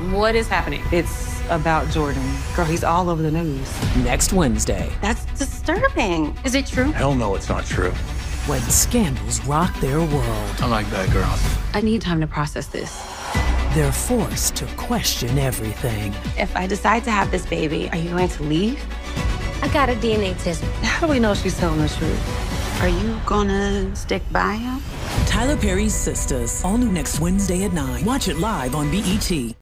What is happening? It's about Jordan. Girl, he's all over the news. Next Wednesday, That's disturbing. Is it true? Hell no, it's not true. when scandals rock their world, I like bad girls. I need time to process this. they're forced to question everything. If I decide to have this baby, are you going to leave? I got a DNA test. How do we know she's telling the truth? Are you gonna stick by him? Tyler Perry's Sistas, all new next Wednesday at 9. Watch it live on BET.